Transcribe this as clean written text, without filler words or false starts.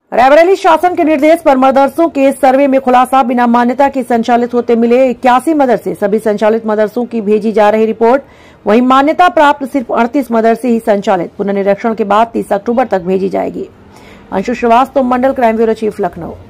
रायबरेली शासन के निर्देश पर मदरसों के सर्वे में खुलासा, बिना मान्यता के संचालित होते मिले 81 मदरसे, सभी संचालित मदरसों की भेजी जा रही रिपोर्ट। वहीं मान्यता प्राप्त सिर्फ 38 मदरसे ही संचालित, पुनर्निरीक्षण के बाद 30 अक्टूबर तक भेजी जाएगी। Anshu Srivastava, Mandal crime bureau chief, Lucknow.